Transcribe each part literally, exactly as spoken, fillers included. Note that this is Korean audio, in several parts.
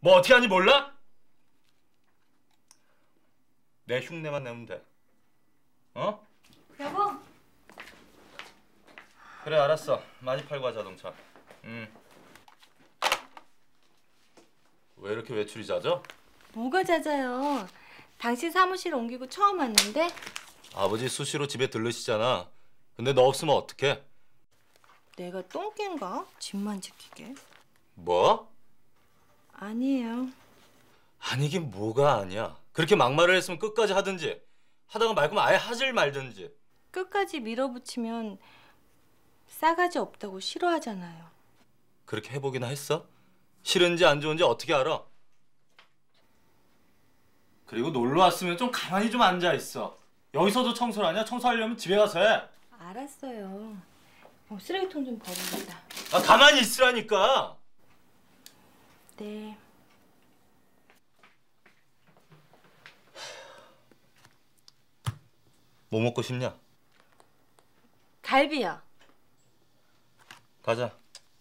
뭐 어떻게 하는지 몰라? 내 흉내만 내면 돼. 어? 여보. 그래 알았어. 많이 팔고 와 자동차. 음. 왜 이렇게 외출이 잦아? 뭐가 잦아요. 당신 사무실 옮기고 처음 왔는데. 아버지 수시로 집에 들르시잖아. 근데 너 없으면 어떡해? 내가 똥개인가? 집만 지키게. 뭐? 아니에요. 아니긴 뭐가 아니야. 그렇게 막말을 했으면 끝까지 하든지 하다가 말 거면 아예 하질 말든지. 끝까지 밀어붙이면 싸가지 없다고 싫어하잖아요. 그렇게 해보기나 했어? 싫은지 안 좋은지 어떻게 알아? 그리고 놀러 왔으면 좀 가만히 좀 앉아 있어. 여기서도 청소를 하냐? 청소하려면 집에 가서 해. 알았어요. 어, 쓰레기통 좀 버립니다. 아 가만히 있으라니까. 네. 뭐 먹고 싶냐? 갈비요. 가자.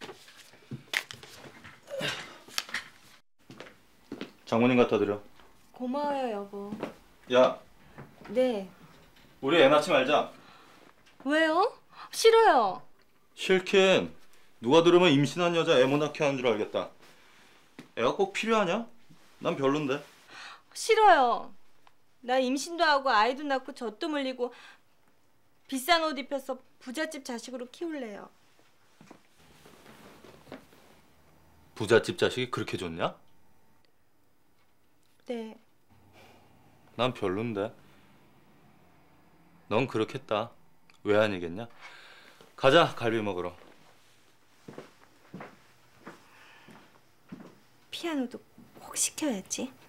장모님 갖다 드려. 고마워요, 여보. 야, 네. 우리 애 낳지 말자. 왜요? 싫어요. 싫긴. 누가 들으면 임신한 여자 애 못 낳게 하는 줄 알겠다. 애가 꼭 필요하냐? 난 별론데. 싫어요. 나 임신도 하고 아이도 낳고 젖도 물리고 비싼 옷 입혀서 부잣집 자식으로 키울래요. 부잣집 자식이 그렇게 좋냐? 네. 난 별론데. 넌 그렇겠다. 왜 아니겠냐? 가자, 갈비 먹으러. 피아노도 꼭 시켜야지.